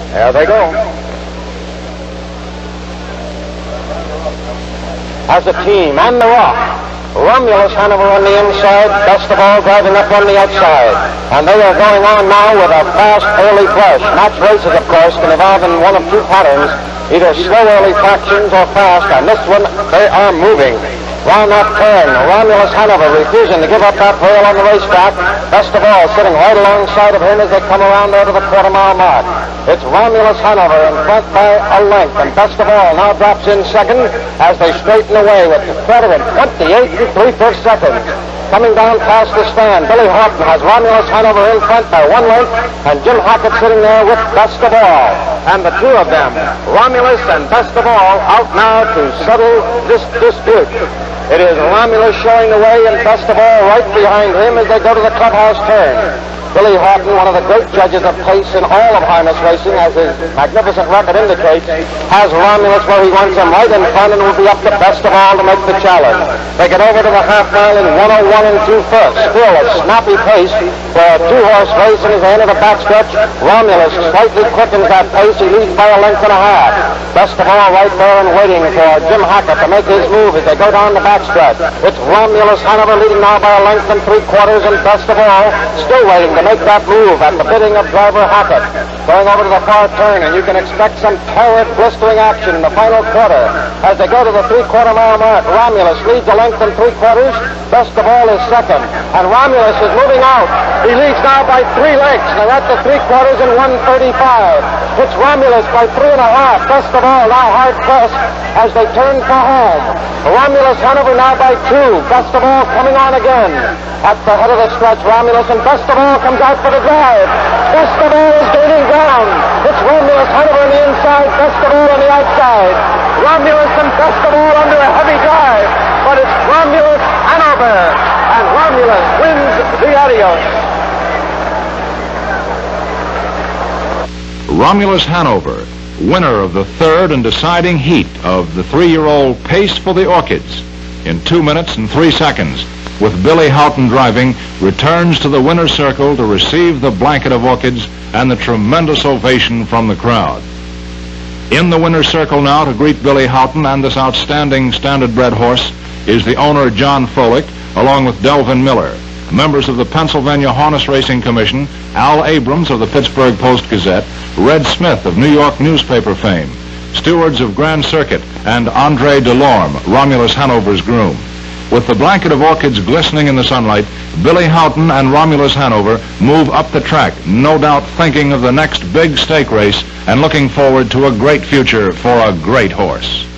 There they go. As a team, and the Rock. Romulus Hanover on the inside, Best of All driving up on the outside. And they are going on now with a fast early flush. Match races, of course, can evolve in one of two patterns, either slow early fractions or fast. And this one, they are moving. Round that turn, Romulus Hanover refusing to give up that rail on the racetrack. Best of All sitting right alongside of him as they come around there to the quarter-mile mark. It's Romulus Hanover in front by a length, and Best of All now drops in second as they straighten away with the quarter in 28 3/5 seconds. Coming down past the stand, Billy Horton has Romulus Hanover in front by 1 length, and Jim Hackett sitting there with Best of All. And the two of them, Romulus and Best of All, out now to settle this dispute. It is Romulus showing the way, and Best of All right behind him as they go to the clubhouse turn. Billy Horton, one of the great judges of pace in all of harness racing, as his magnificent record indicates, has Romulus where he wants him right in front, and will be up to Best of All to make the challenge. They get over to the half mile in 1:01 2/5. Still a snappy pace for a two-horse race, and as they enter the backstretch, Romulus slightly quickens that pace. He leads by a length and a half. Best of All right there and waiting for Jim Hackett to make his move as they go down the backstretch. It's Romulus Hanover leading now by a length and 3/4, and Best of All still waiting to make that move at the bidding of driver Hackett. Going over to the far turn, and you can expect some torrid, blistering action in the final quarter. As they go to the 3/4 mile mark, Romulus leads a length and 3/4. Best of All is second, and Romulus is moving out. He leads now by 3 lengths. They're at the 3/4 in 1:35. It's Romulus by 3.5. Best of All now hard pressed as they turn for home. Romulus Hanover now by 2. Best of All coming on again. At the head of the stretch, Romulus, and Best of All comes out for the drive. Best of All is gaining ground. It's Romulus Hanover on the inside, Best of All on the outside. Romulus and Best of All under a heavy drive, but it's Romulus Hanover, and Romulus wins the Adios. Romulus Hanover, winner of the third and deciding heat of the 3-year-old Pace for the Orchids, in 2 minutes and 3 seconds, with Billy Houghton driving, returns to the winner's circle to receive the blanket of orchids and the tremendous ovation from the crowd. In the winner's circle now to greet Billy Houghton and this outstanding standard-bred horse is the owner, John Froelich, along with Delvin Miller, members of the Pennsylvania Harness Racing Commission, Al Abrams of the Pittsburgh Post-Gazette, Red Smith of New York newspaper fame, stewards of Grand Circuit, and Andre Delorme, Romulus Hanover's groom. With the blanket of orchids glistening in the sunlight, Billy Houghton and Romulus Hanover move up the track, no doubt thinking of the next big stake race and looking forward to a great future for a great horse.